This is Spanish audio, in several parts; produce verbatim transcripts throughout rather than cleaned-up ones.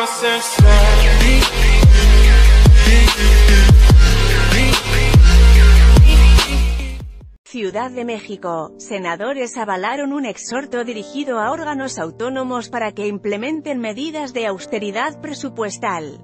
Ciudad de México. Senadores avalaron un exhorto dirigido a órganos autónomos para que implementen medidas de austeridad presupuestal.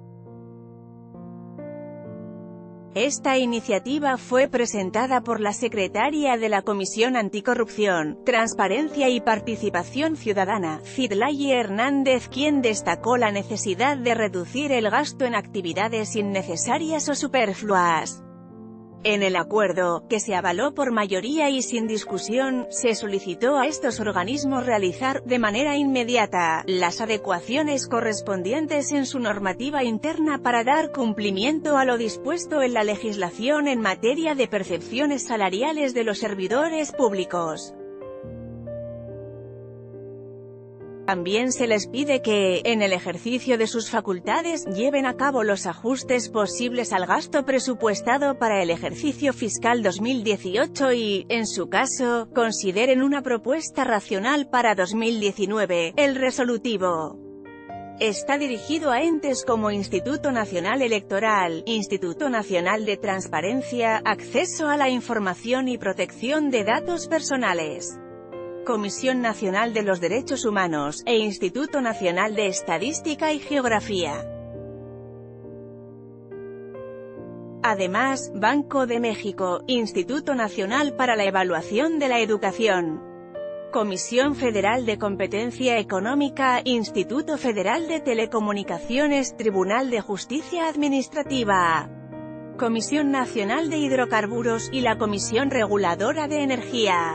Esta iniciativa fue presentada por la secretaria de la Comisión Anticorrupción, Transparencia y Participación Ciudadana, Citlali Hernández, quien destacó la necesidad de reducir el gasto en actividades innecesarias o superfluas. En el acuerdo, que se avaló por mayoría y sin discusión, se solicitó a estos organismos realizar, de manera inmediata, las adecuaciones correspondientes en su normativa interna para dar cumplimiento a lo dispuesto en la legislación en materia de percepciones salariales de los servidores públicos. También se les pide que, en el ejercicio de sus facultades, lleven a cabo los ajustes posibles al gasto presupuestado para el ejercicio fiscal dos mil dieciocho y, en su caso, consideren una propuesta racional para dos mil diecinueve. El resolutivo está dirigido a entes como Instituto Nacional Electoral, Instituto Nacional de Transparencia, Acceso a la Información y Protección de Datos Personales, Comisión Nacional de los Derechos Humanos, e Instituto Nacional de Estadística y Geografía. Además, Banco de México, Instituto Nacional para la Evaluación de la Educación, Comisión Federal de Competencia Económica, Instituto Federal de Telecomunicaciones, Tribunal de Justicia Administrativa, Comisión Nacional de Hidrocarburos, y la Comisión Reguladora de Energía.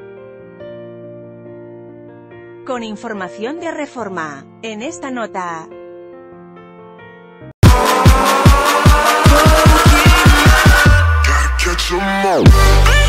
Con información de Reforma. En esta nota. Gotta catch 'em all.